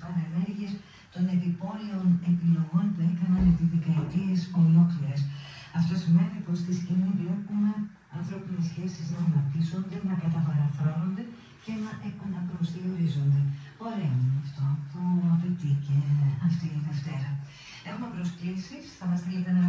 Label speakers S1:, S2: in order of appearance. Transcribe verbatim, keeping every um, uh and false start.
S1: παρενέργειες των επιπόλαιων επιλογών που έκαναν επί δεκαετίες ολόκληρες. Αυτό σημαίνει πως στη σκηνή βλέπουμε ανθρώπινες σχέσεις να αναπτύσσονται, να καταβαραθρώνονται και να επαναπροσδιορίζονται. Ωραίο είναι αυτό που απαιτεί και αυτή η Δευτέρα. Έχουμε προσκλήσεις, θα μας στείλετε ένα